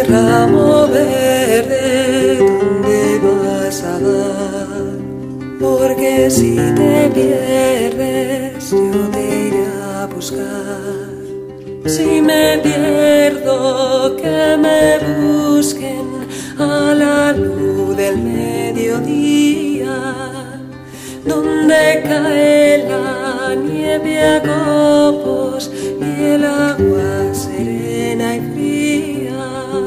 ramo verde, ¿dónde vas a dar? Porque si te pierdes, yo te iré a buscar. Si me pierdo, que me busquen a la luz del mediodía, donde cae la nieve a copos y el agua serena y fría.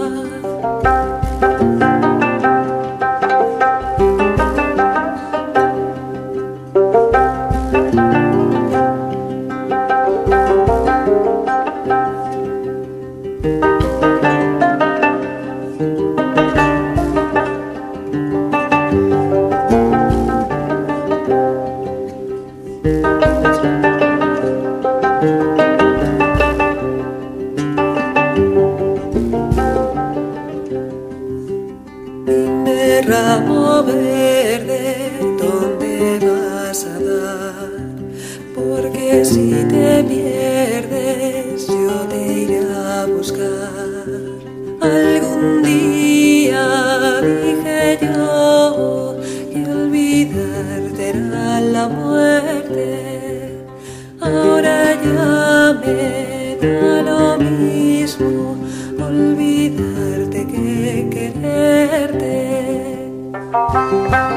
Dime, ramo verde, ¿dónde vas a dar? Porque si te pierdes, yo te iré a buscar. Algún día dije yo que olvidarte era la muerte. Ahora ya me da lo mismo olvidarte que quererte.